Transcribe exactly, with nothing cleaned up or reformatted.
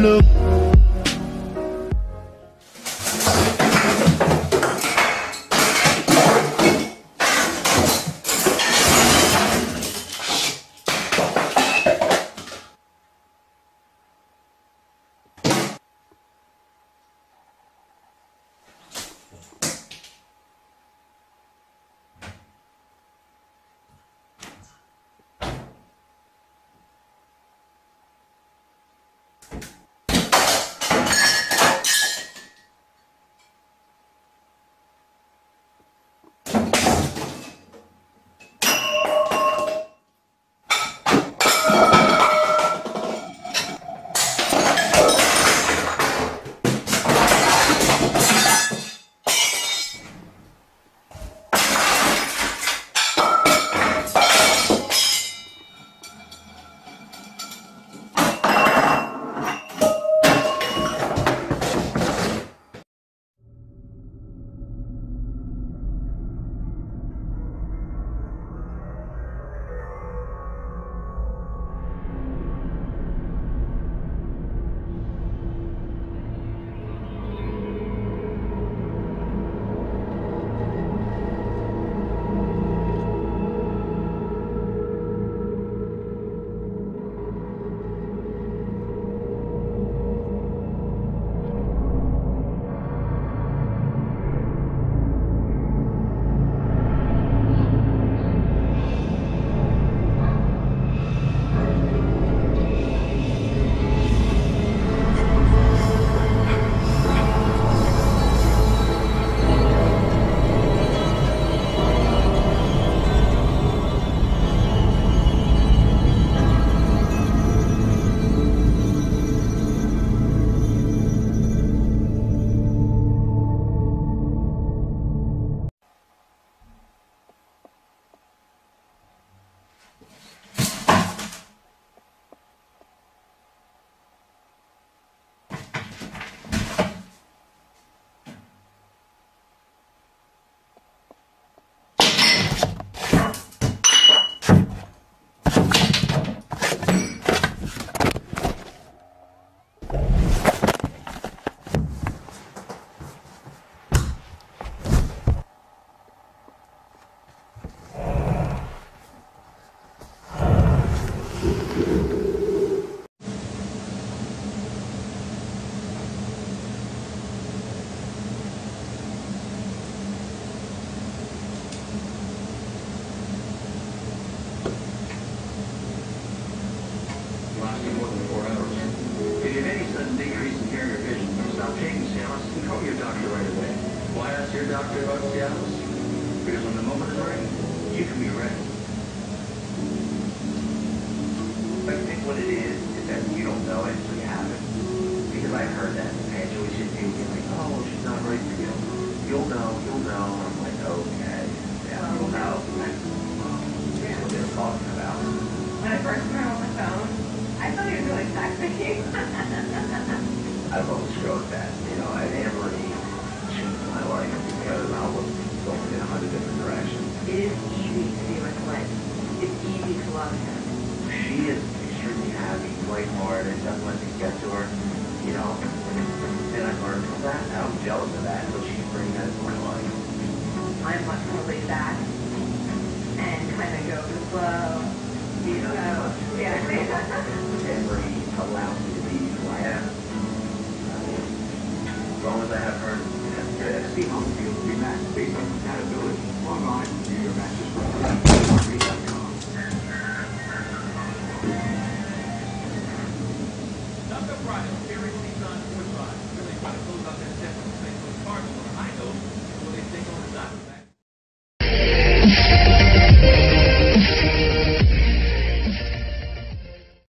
look. Your doctor about Seattle? Because when the moment is right, you can be ready. I think what it is is that you don't know it until you have it. Because I've heard that. And you always just think like, oh, she's not right for you. You'll know, you'll know. And I'm like, okay, yeah, you'll know. That's what they're talking about. When I first met him on the phone, I thought he was really sexy. I've always wrote that. You know, I never changed my life because I was going in a hundred different directions. It is easy to be with Liz. It's easy to love him. She is extremely happy, lighthearted, doesn't let things get to her, you know. And I learned from that. I was jealous of that, so she's bringing that into my life. I'm much more laid back and kind of go with the flow. You know, so, yeah. Henry allows me to be who I am. As long as I have her, that's good. Steve Humfield, be matched based on compatibility. Online, view your matches.